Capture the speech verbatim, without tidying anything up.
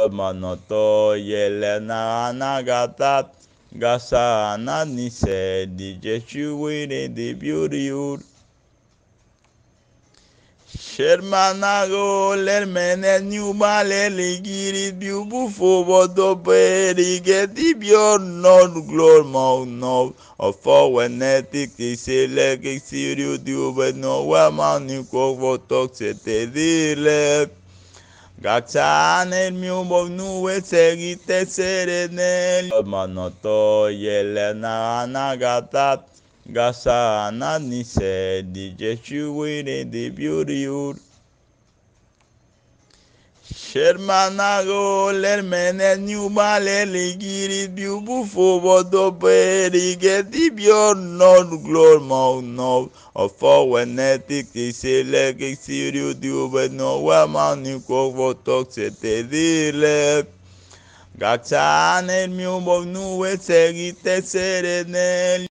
Manoto Yelena Nagatat Gasana Nise Dijechuire de Beauty Shermanago lermene nyubale ligiri biubufo bodo peri geti bio non glor mo no ofo wenetic isele kisirio diube no wamani ko votok sete dile Gachane mio bonu wetegi tesere Manoto Yelena Nagatat Gasana Nise Dijechuire de Beauty Shermanago lermene nyubale ligiri biubufo bodo peri geti bio non glor mo no ofo wenetic isele kisirio diube no wamani ko votok sete dile Gachane mio bonu wetegi tesere